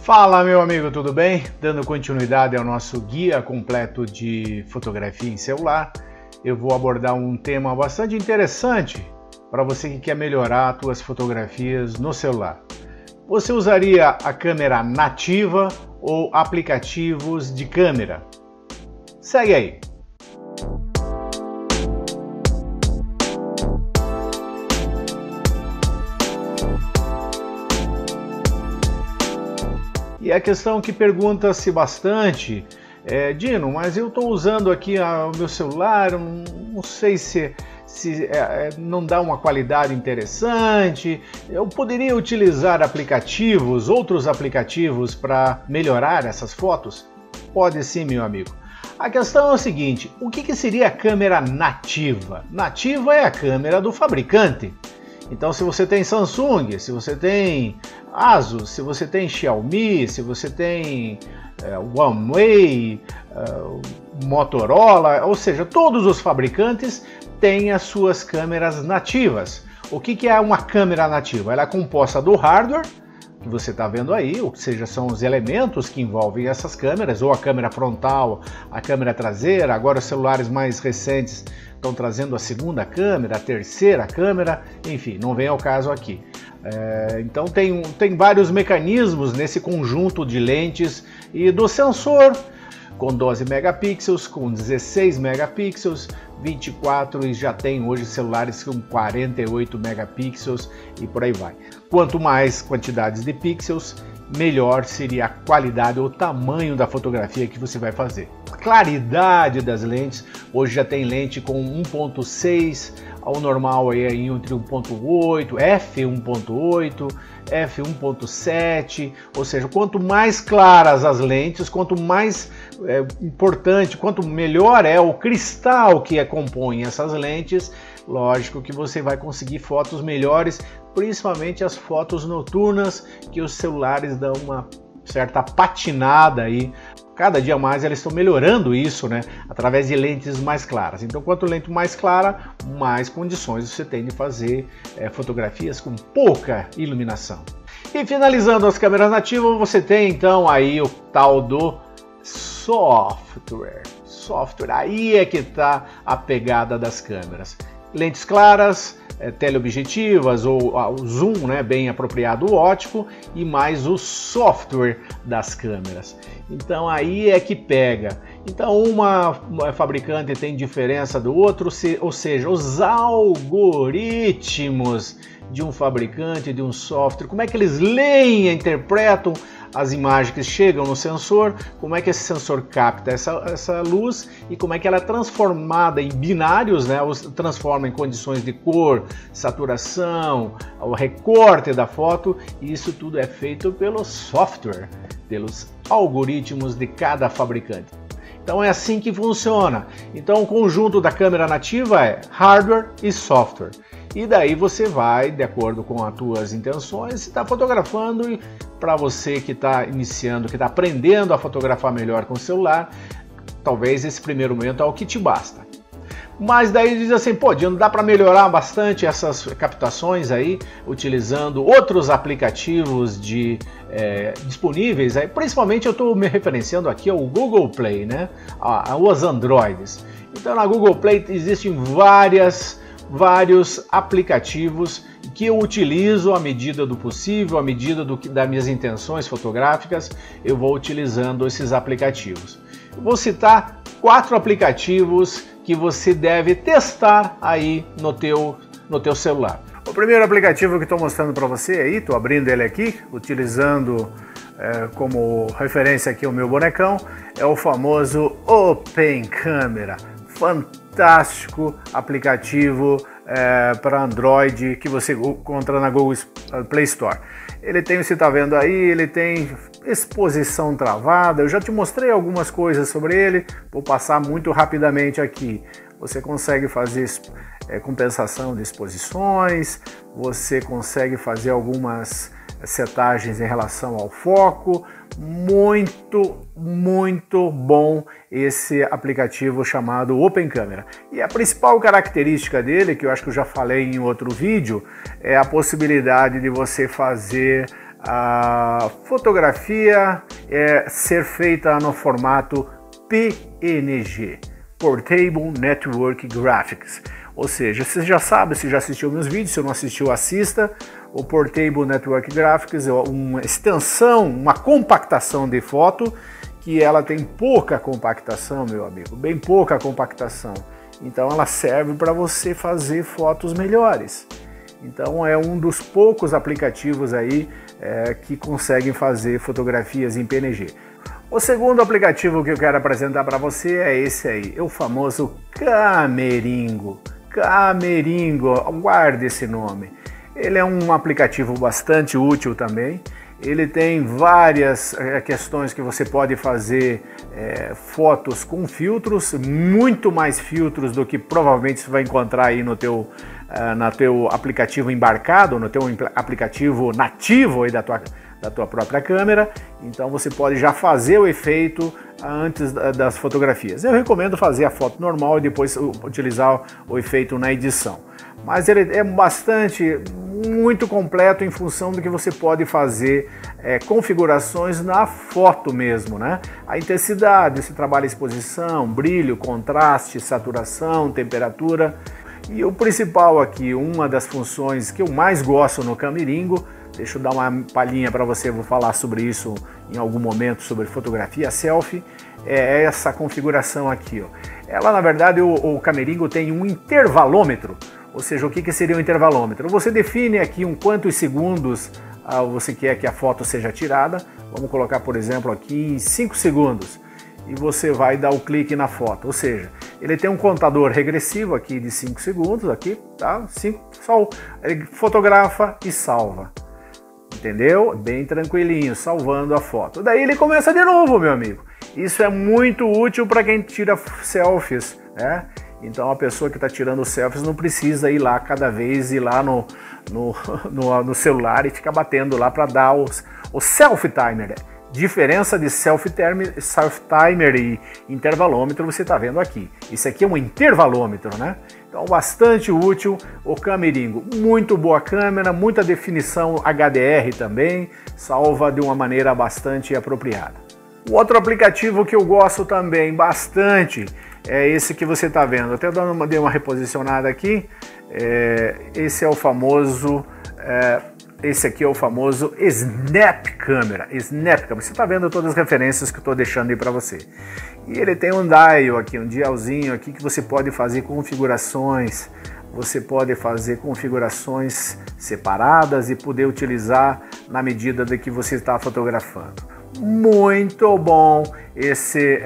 Fala, meu amigo, tudo bem? Dando continuidade ao nosso guia completo de fotografia em celular, eu vou abordar um tema bastante interessante para você que quer melhorar as suas fotografias no celular. Você usaria a câmera nativa ou aplicativos de câmera? Segue aí! E a questão que pergunta-se bastante é: Dino, mas eu estou usando aqui o meu celular, não sei se não dá uma qualidade interessante, eu poderia utilizar outros aplicativos para melhorar essas fotos? Pode sim, meu amigo. A questão é o seguinte: o que seria a câmera nativa? Nativa é a câmera do fabricante. Então, se você tem Samsung, se você tem Asus, se você tem Xiaomi, se você tem OneWay, Motorola, ou seja, todos os fabricantes têm as suas câmeras nativas. O que é uma câmera nativa? Ela é composta do hardware, que você está vendo aí, ou seja, são os elementos que envolvem essas câmeras, ou a câmera frontal, a câmera traseira. Agora os celulares mais recentes estão trazendo a segunda câmera, a terceira câmera, enfim, não vem ao caso aqui. Então tem vários mecanismos nesse conjunto de lentes e do sensor, com 12 megapixels, com 16 megapixels, 24 e já tem hoje celulares com 48 megapixels e por aí vai. Quanto mais quantidades de pixels, melhor seria a qualidade ou o tamanho da fotografia que você vai fazer. Claridade das lentes, hoje já tem lente com 1.6, ao normal aí entre 1.8, f1.8, f1.7, ou seja, quanto mais claras as lentes, quanto mais importante, quanto melhor é o cristal que compõe essas lentes, lógico que você vai conseguir fotos melhores, principalmente as fotos noturnas, que os celulares dão uma certa patinada aí. Cada dia mais eles estão melhorando isso, né? Através de lentes mais claras. Então, quanto lente mais clara, mais condições você tem de fazer fotografias com pouca iluminação. E finalizando as câmeras nativas, você tem então aí o tal do software. Aí é que está a pegada das câmeras. Lentes claras, teleobjetivas ou o zoom, né, bem apropriado, ótico, e mais o software das câmeras. Então aí é que pega. Então uma fabricante tem diferença do outro, ou seja, os algoritmos de um fabricante, de um software, como é que eles leem e interpretam as imagens que chegam no sensor, como é que esse sensor capta essa luz e como é que ela é transformada em binários, né? Transforma em condições de cor, saturação, o recorte da foto, e isso tudo é feito pelo software, pelos algoritmos de cada fabricante. Então é assim que funciona. Então o conjunto da câmera nativa é hardware e software. E daí você vai, de acordo com as tuas intenções, está fotografando, e para você que está iniciando, que está aprendendo a fotografar melhor com o celular, talvez esse primeiro momento é o que te basta. Mas daí diz assim: pô, Dino, dá para melhorar bastante essas captações aí, utilizando outros aplicativos disponíveis, aí, principalmente eu estou me referenciando aqui ao Google Play, né? Aos Androids. Então na Google Play existem vários aplicativos que eu utilizo à medida do possível, à medida das minhas intenções fotográficas, eu vou utilizando esses aplicativos. Eu vou citar 4 aplicativos que você deve testar aí no teu celular. O primeiro aplicativo que estou mostrando para você aí, estou abrindo ele aqui, utilizando como referência aqui o meu bonecão, é o famoso Open Camera. Fantástico aplicativo para Android que você encontra na Google Play Store. Ele tem, você está vendo aí, ele tem exposição travada. Eu já te mostrei algumas coisas sobre ele, vou passar muito rapidamente aqui. Você consegue fazer compensação de exposições, você consegue fazer algumas setagens em relação ao foco. Muito bom esse aplicativo chamado Open Camera. E a principal característica dele, que eu acho que eu já falei em outro vídeo, é a possibilidade de você fazer a fotografia ser feita no formato PNG, Portable Network Graphics. Ou seja, você já sabe, se já assistiu meus vídeos, se não assistiu, assista. O Portable Network Graphics é uma extensão, uma compactação de foto, que ela tem pouca compactação, meu amigo, bem pouca compactação. Então ela serve para você fazer fotos melhores. Então é um dos poucos aplicativos aí que conseguem fazer fotografias em PNG. O segundo aplicativo que eu quero apresentar para você é esse aí, o famoso Cameringo. Cameringo, guarde esse nome. Ele é um aplicativo bastante útil também. Ele tem várias questões que você pode fazer fotos com filtros, muito mais filtros do que provavelmente você vai encontrar aí no teu aplicativo embarcado, no teu aplicativo nativo aí da tua própria câmera. Então você pode já fazer o efeito antes das fotografias. Eu recomendo fazer a foto normal e depois utilizar o efeito na edição. Mas ele é muito completo em função do que você pode fazer configurações na foto mesmo, né? A intensidade, você trabalha exposição, brilho, contraste, saturação, temperatura. E o principal aqui, uma das funções que eu mais gosto no Cameringo, deixa eu dar uma palhinha para você, vou falar sobre isso em algum momento, sobre fotografia selfie, é essa configuração aqui, ó. Ela, na verdade, o Cameringo tem um intervalômetro. Ou seja, o que seria um intervalômetro? Você define aqui quantos segundos você quer que a foto seja tirada. Vamos colocar, por exemplo, aqui em 5 segundos. E você vai dar o clique na foto. Ou seja, ele tem um contador regressivo aqui de 5 segundos. Aqui, tá? Ele fotografa e salva. Entendeu? Bem tranquilinho, salvando a foto. Daí ele começa de novo, meu amigo. Isso é muito útil para quem tira selfies, né? Então a pessoa que está tirando selfies não precisa ir lá cada vez, ir lá no celular e ficar batendo lá para dar o selfie timer. Diferença de selfie timer e intervalômetro você está vendo aqui. Isso aqui é um intervalômetro, né? Então bastante útil o Cameringo. Muito boa câmera, muita definição HDR também, salva de uma maneira bastante apropriada. O outro aplicativo que eu gosto também bastante é esse que você está vendo. Até dei uma reposicionada aqui. Esse é o famoso, esse aqui é o famoso Snap Camera. Snap Camera. Você está vendo todas as referências que eu estou deixando aí para você. E ele tem um dial aqui, um dialzinho aqui que você pode fazer configurações. Você pode fazer configurações separadas e poder utilizar na medida de que você está fotografando. Muito bom esse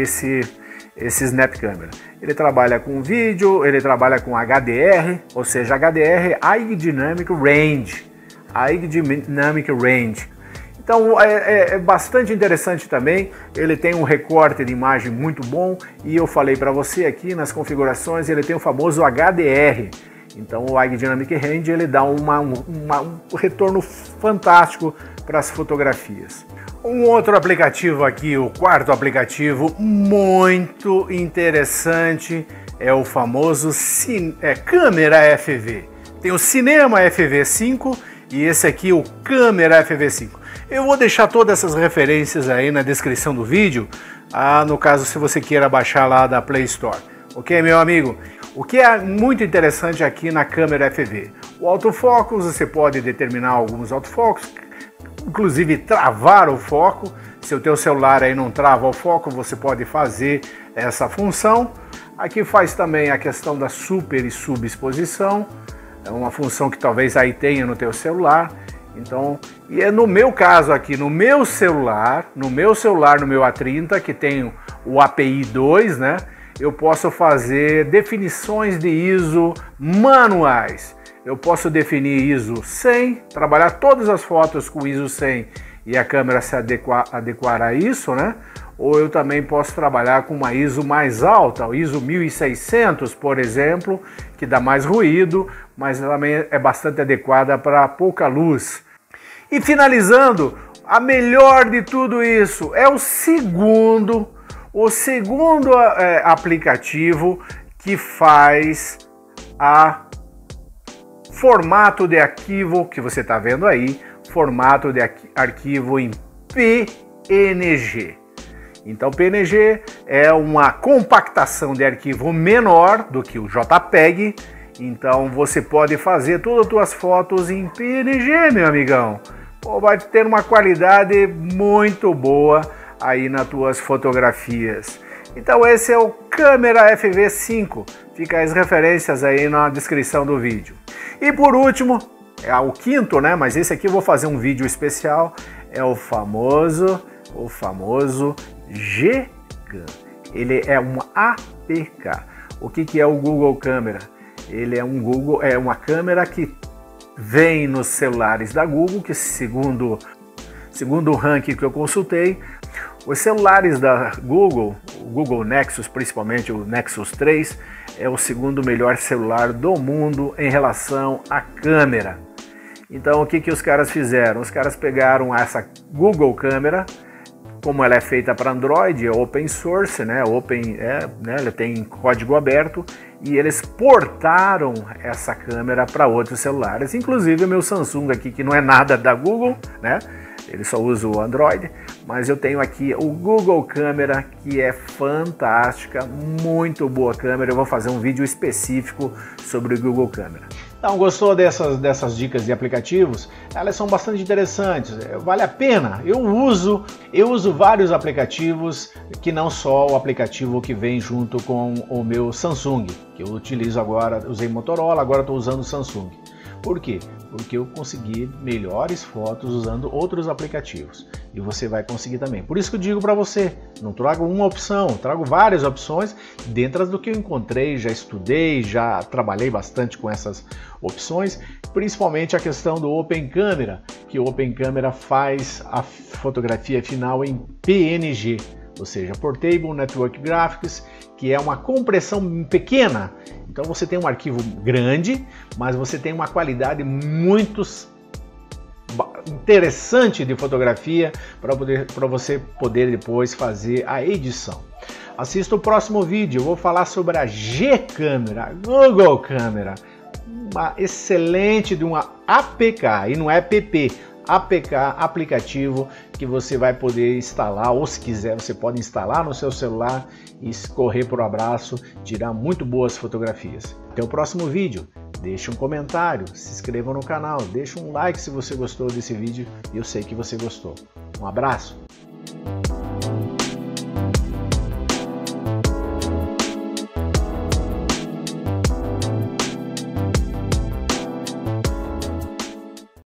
Snap Camera. Ele trabalha com vídeo, ele trabalha com HDR, ou seja, HDR, High Dynamic Range. High Dynamic Range. Então é bastante interessante também. Ele tem um recorte de imagem muito bom e eu falei para você aqui nas configurações, ele tem o famoso HDR. Então o High Dynamic Range ele dá um retorno fantástico para as fotografias. Um outro aplicativo aqui, o quarto aplicativo, muito interessante, é o famoso Câmera FV. Tem o Cinema FV5 e esse aqui, o Câmera FV5. Eu vou deixar todas essas referências aí na descrição do vídeo, no caso se você queira baixar lá da Play Store. Ok, meu amigo? O que é muito interessante aqui na câmera FV? O autofocus, você pode determinar alguns autofocus, inclusive travar o foco. Se o teu celular aí não trava o foco, você pode fazer essa função. Aqui faz também a questão da super e subexposição, é uma função que talvez aí tenha no teu celular. Então, e é no meu caso aqui, no meu celular, no meu A30, que tem o API 2, né? Eu posso fazer definições de ISO manuais. Eu posso definir ISO 100, trabalhar todas as fotos com ISO 100 e a câmera se adequar a isso, né? Ou eu também posso trabalhar com uma ISO mais alta, o ISO 1600, por exemplo, que dá mais ruído, mas também é bastante adequada para pouca luz. E finalizando, a melhor de tudo isso é o segundo aplicativo que faz formato de arquivo que você está vendo aí, formato de arquivo em PNG. Então, PNG é uma compactação de arquivo menor do que o JPEG. Então, você pode fazer todas as suas fotos em PNG, meu amigão. Pô, vai ter uma qualidade muito boa aí nas tuas fotografias. Então, esse é o Câmera FV5. Fica as referências aí na descrição do vídeo. E por último, é o quinto, né? Mas esse aqui eu vou fazer um vídeo especial. É o famoso G-Cam. Ele é um APK. O que é o Google Câmera? Ele é uma câmera que vem nos celulares da Google, que segundo o ranking que eu consultei, os celulares da Google, o Google Nexus, principalmente o Nexus 3, é o segundo melhor celular do mundo em relação à câmera. Então o que os caras fizeram? Os caras pegaram essa Google Câmera, como ela é feita para Android, é open source, né? Ela tem código aberto, e eles portaram essa câmera para outros celulares, inclusive o meu Samsung aqui, que não é nada da Google, né? Ele só usa o Android, mas eu tenho aqui o Google Câmera, que é fantástica, muito boa câmera. Eu vou fazer um vídeo específico sobre o Google Câmera. Então, gostou dessas dicas de aplicativos? Elas são bastante interessantes, vale a pena. Eu uso vários aplicativos, que não só o aplicativo que vem junto com o meu Samsung, que eu utilizo agora. Usei Motorola, agora estou usando o Samsung. Por quê? Porque eu consegui melhores fotos usando outros aplicativos. E você vai conseguir também. Por isso que eu digo para você, não trago uma opção, trago várias opções dentro do que eu encontrei, já estudei, já trabalhei bastante com essas opções, principalmente a questão do Open Camera, que o Open Camera faz a fotografia final em PNG, ou seja, Portable Network Graphics, que é uma compressão pequena. Então você tem um arquivo grande, mas você tem uma qualidade muito interessante de fotografia para você poder depois fazer a edição. Assista o próximo vídeo, eu vou falar sobre a G-Câmera, a Google Câmera, uma excelente de uma APK, e não é PP, APK, aplicativo que você vai poder instalar, ou se quiser você pode instalar no seu celular e correr por abraço, tirar muito boas fotografias. Até o próximo vídeo, deixe um comentário, se inscreva no canal, deixe um like se você gostou desse vídeo, e eu sei que você gostou. Um abraço!